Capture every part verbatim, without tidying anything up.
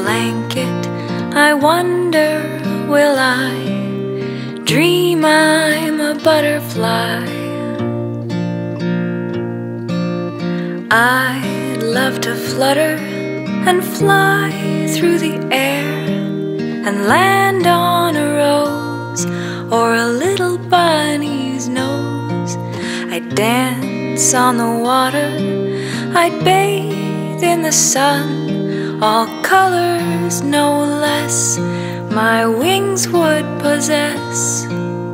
blanket, I wonder, will I dream I'm a butterfly? I'd love to flutter and fly through the air and land on a rose or a little bunny's nose. I'd dance on the water, I'd bathe in the sun, all colors no less my wings would possess.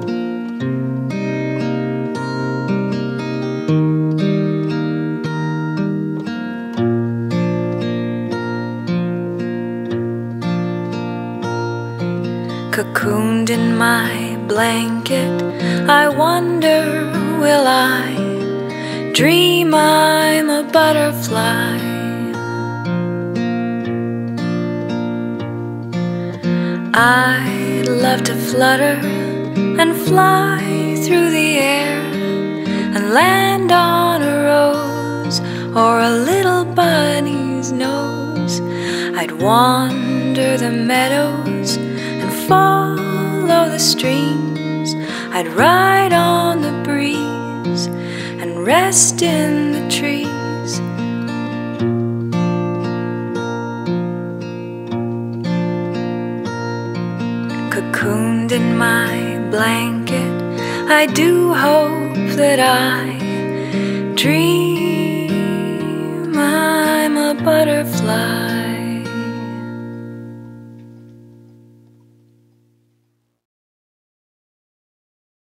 Cocooned in my blanket, I wonder, will I dream I'm a butterfly? I'd love to flutter and fly through the air and land on a rose or a little bunny's nose. I'd wander the meadows and follow the streams. I'd ride on the breeze and rest in the trees. Cocooned in my blanket, I do hope that I dream I'm a butterfly.